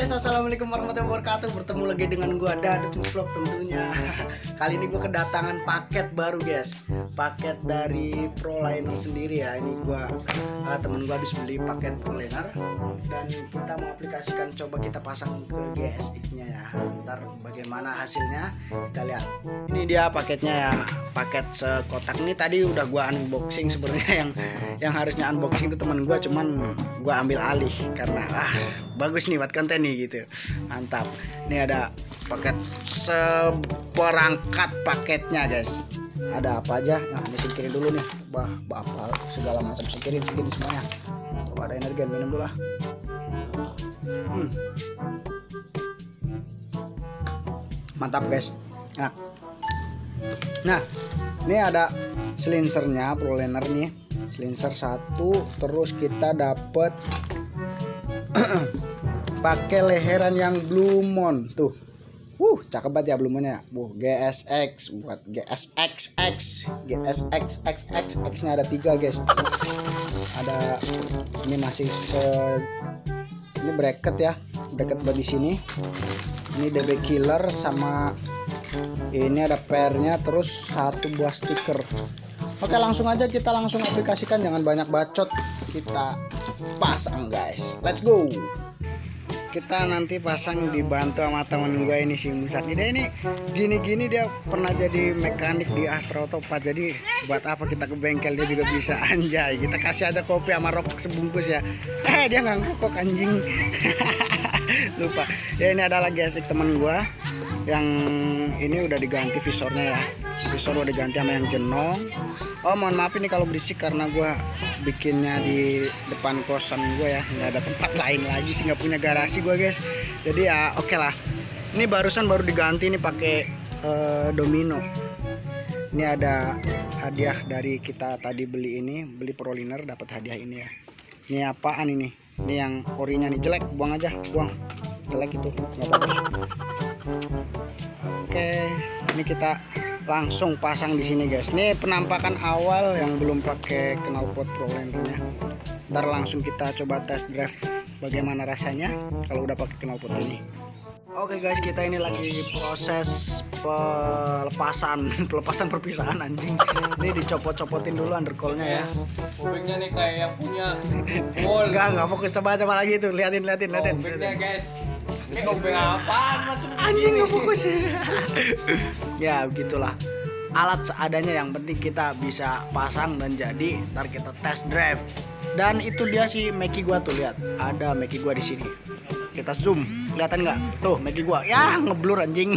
guys, assalamualaikum warahmatullahi wabarakatuh. Bertemu lagi dengan gua Dadut Vlog tentunya. Kali ini gua kedatangan paket baru guys, paket dari ProLiner sendiri ya. Ini gua temen gua habis beli paket ProLiner dan kita mau aplikasikan, coba kita pasang ke GSX-nya ya. Ntar bagaimana hasilnya kita lihat. Ini dia paketnya ya, paket sekotak ini. Tadi udah gua unboxing sebenarnya, yang harusnya unboxing itu temen gua, cuman gua ambil alih karena bagus nih buat konten nih gitu. Mantap. Ini ada paket seperangkat paketnya guys. Ada apa aja? Nah, ini singkirin dulu nih. Apa segala macam singkirin semuanya. Coba ada energen, minum dulu lah. Mantap guys. Enak. Nah, ini ada silencernya ProLiner nih. Silencer 1, terus kita dapat pakai leheran yang Blue Moon tuh. Cakep banget ya Blue Moon-nya. GSX buat GSXX. GSXXXX-nya ada 3 guys. Ada ini masih ini bracket ya. Bracket di sini. Ini DB killer sama ini ada pairnya, terus 1 buah stiker. Oke, langsung aja kita langsung aplikasikan, jangan banyak bacot. Kita pasang guys, let's go. Kita nanti pasang dibantu sama temen gue ini si Musad. Dia ini gini-gini, dia pernah jadi mekanik di Astra Auto 4. Jadi buat apa kita ke bengkel, dia juga bisa. Anjay, kita kasih aja kopi sama rokok sebungkus ya. Dia nggak ngerokok anjing. Lupa ya, ini adalah GSX temen gue yang ini udah diganti visornya ya. Visor udah diganti sama yang jenong. Oh, mohon maaf ini kalau berisik karena gue bikinnya di depan kosan gue ya, nggak ada tempat lain lagi sih, nggak punya garasi gue guys. Jadi ya oke lah. Ini barusan baru diganti nih pakai domino. Ini ada hadiah dari kita tadi beli ProLiner, dapat hadiah ini ya. Ini apaan ini? Ini yang orinya nih, jelek, buang aja, buang. Jelek itu, nggak bagus. Oke, ini kita langsung pasang di sini guys. Ini penampakan awal yang belum pakai knalpot ProLiner-nya. Ntar langsung kita coba test drive bagaimana rasanya kalau udah pakai knalpot ini. Oke guys, kita ini lagi proses pelepasan perpisahan anjing. Ini dicopot-copotin dulu undercoil-nya ya. Obengnya nih kayak yang punya wall. Enggak fokus, coba lagi tuh, liatin. Obengnya guys. Ini obeng apaan macam anjing, nggak fokus. Ya begitulah, alat seadanya, yang penting kita bisa pasang dan jadi. Ntar kita test drive. Dan itu dia si Meki gua tuh, lihat ada Meki gua di sini. Kita zoom, kelihatan nggak tuh Meki gua ya, ngeblur anjing.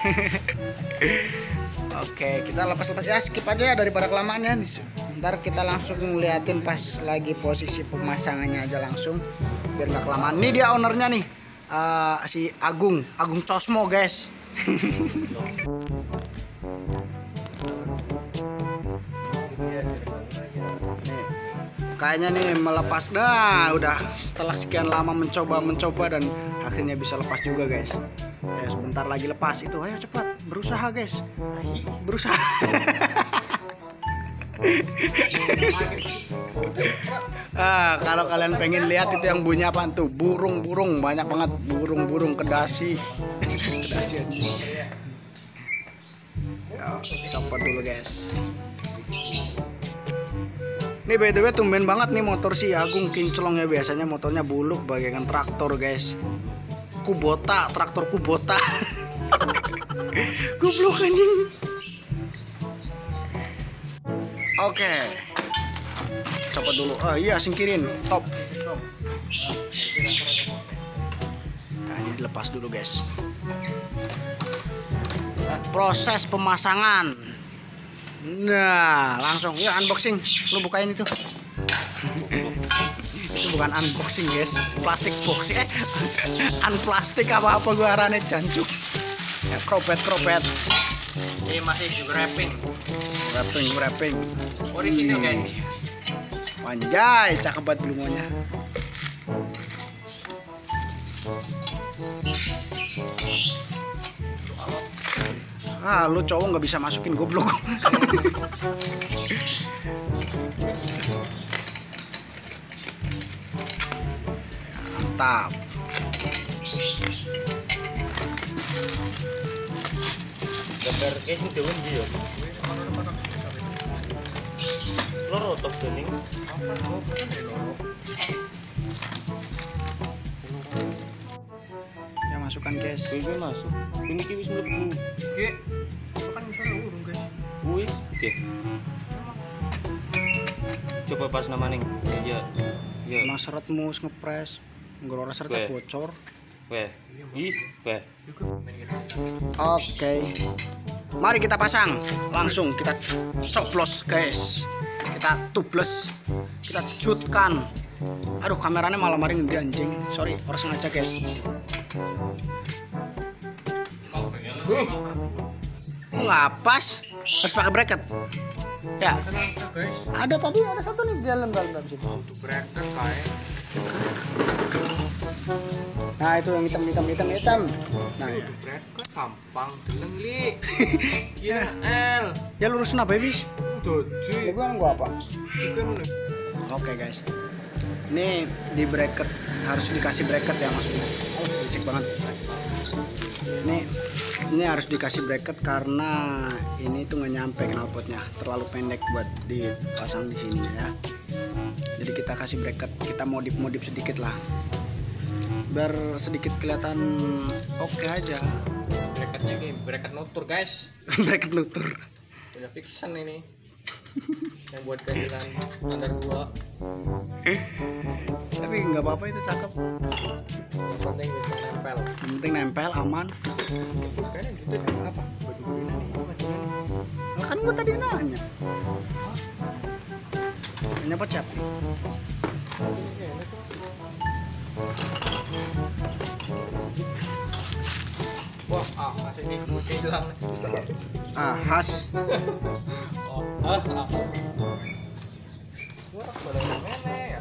Oke, kita lepas ya, skip aja ya daripada kelamaan ya. Ntar kita langsung ngeliatin pas lagi posisi pemasangannya aja langsung biar nggak kelamaan. Ini dia ownernya nih, si Agung Cosmo guys. Kayaknya nih melepas udah setelah sekian lama mencoba dan akhirnya bisa lepas juga guys. Ya, sebentar lagi lepas itu. Ayo cepat, berusaha guys, berusaha. Kalau kalian pengen lihat itu yang bunyi apa tuh, burung banyak banget, burung kedasi. Kedasi aja. Ya, copot dulu guys. Ini by the way tumben banget nih motor si Agung kinclong ya, biasanya motornya buluk bagaikan traktor guys. Traktor Kubota. Goblok anjing. Oke. Copot dulu. Iya, singkirin. Top. Nah, ini dilepas dulu guys. Proses pemasangan. Nah, langsung ya unboxing. Lu bukain itu. Itu bukan unboxing guys, plastik boxing. Unplastik apa gua arane jancuk. Ya, kropet. Ini masih juga wrapping. Original guys. Anjay, cakep banget belumnya. Lu cowok nggak bisa masukin, goblok. Mantap. Bar casing dewe ndi yo? Loro top dening. Ya masukkan guys. Kuwi masuk. Ini ki wis mlebu. Ki. Kan misalnya urung, guys. Wis, oke. Coba pas nama ning. Iya. Iya. Nah seretmu ngepres. Nggak seretnya Weh. bocor. Weh. Ih, weh. Oke. Mari kita pasang. Langsung kita coplos guys. Kita tubles. Kita jutkan. Aduh kameranya malah mari ngendi anjing. Sorry, orang sengaja guys. Nggak pas. Harus pakai bracket. Ya. Ada tadi ada satu nih di dalam situ. Bracket kae. Nah itu yang hitam. Nah ya. Bracket gampang deleng li. Iya L. Ya lurusin apa bis? Dodi. Ya gua apa? Iku ngono. Oke guys. Ini di bracket harus dikasih bracket ya maksudnya. Oh, berisik banget. Ini harus dikasih bracket karena ini tuh nggak nyampe knalpotnya, terlalu pendek buat dipasang di sini ya. Jadi kita kasih bracket, kita modif sedikit lah, biar sedikit kelihatan oke aja. Bracketnya kayak bracket nutur, guys. Bracket nutur. Udah fiction ini. Yang buat keadilan standar 2. Tapi nggak apa-apa itu cakep. Yang penting bisa nempel. Yang penting nempel aman. Kayaknya gitu apa? Baju ini nih, bukan ini. Nah, kan gua tadi nanya. Ini apa cap? Wah, kasih ini putih hilang. Khas. Oh, as. Wah, boleh mene ya.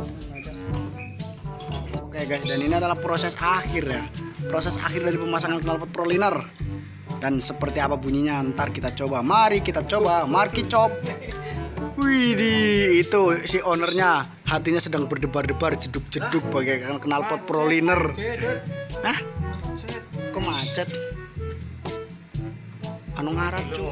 Oke guys, dan ini adalah proses akhir ya. Proses akhir dari pemasangan knalpot Proliner. Dan seperti apa bunyinya ntar kita coba. Mari kita coba, marki cop. Widih, itu si ownernya hatinya sedang berdebar-debar, jeduk-jeduk bagaikan knalpot Proliner. Hah? Kok macet? Anu ngarat cu.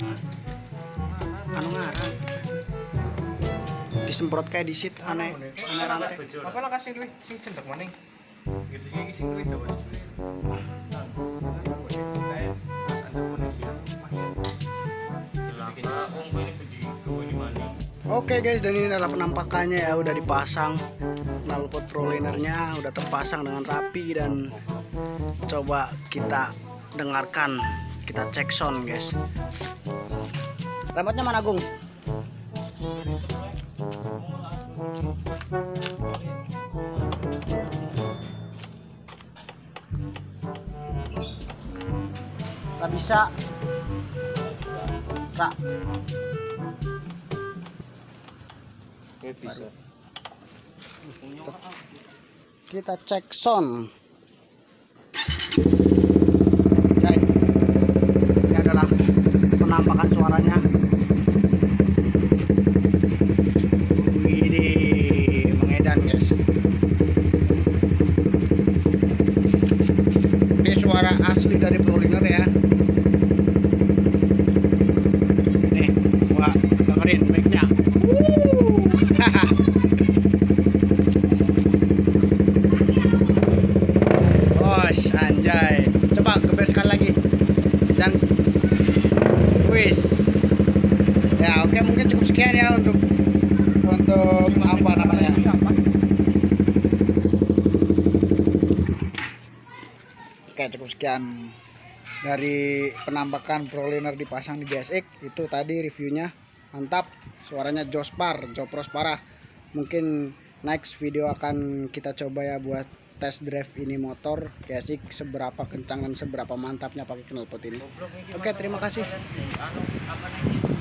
Anu ngarat. Disemprot kayak disit aneh rantai. Apa lah kasih duit sing cendek maning. Gitu sih sing duit dawas duit. Oke guys, dan ini adalah penampakannya ya, udah dipasang knalpot Prolinernya, udah terpasang dengan rapi dan coba kita dengarkan, kita cek sound guys. Remote-nya mana Gung? Nggak bisa. Kak. Bisa. Kita cek sound. Ya, ini adalah penampakan suaranya. Widih, mengedan guys. Ini suara asli dari Proliner ya. Nih, gua dengerin mic-nya. Anjay, coba geber sekali lagi dan wis ya. Oke, mungkin cukup sekian ya untuk apa namanya, oke cukup sekian dari penampakan Proliner dipasang di GSX. Itu tadi reviewnya mantap, suaranya jospar, jopros parah. Mungkin next video akan kita coba ya buat test drive ini motor GSX, seberapa kencang dan seberapa mantapnya pakai knalpot ini. Oke, terima kasih.